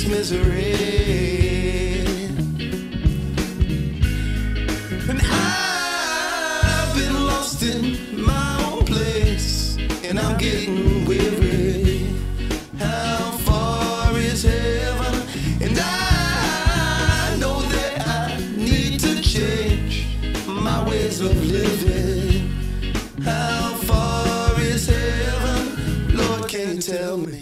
misery. And I've been lost in my own place, and I'm getting weary. How far is heaven? And I know that I need to change my ways of living. How far is heaven? Lord, can you tell me?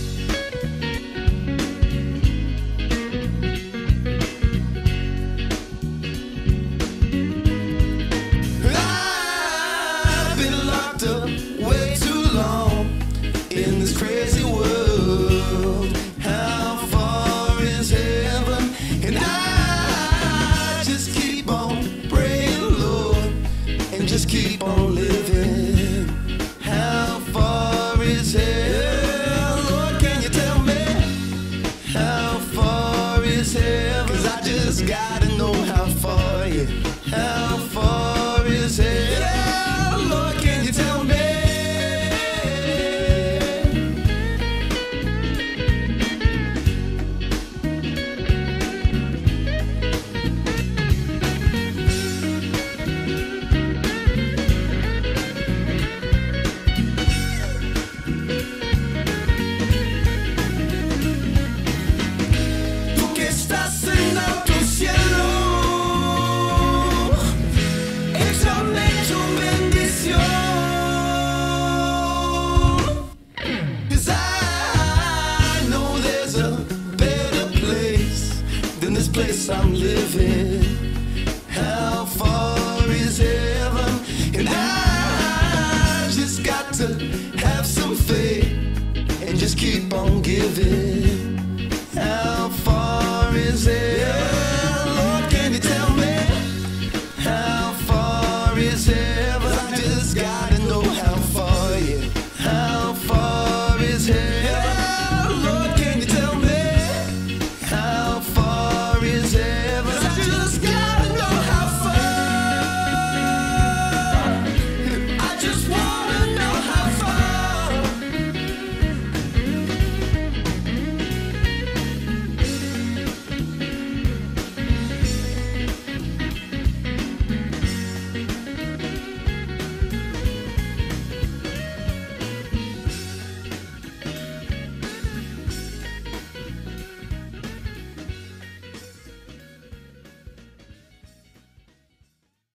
Way too long in this crazy world. How far is heaven? And I just keep on praying, Lord, and just keep on living. How far is heaven? Lord, can you tell me? How far is heaven? 'Cause I just gotta know how far, yeah. How far is heaven? Lord, can you tell me? This place I'm living.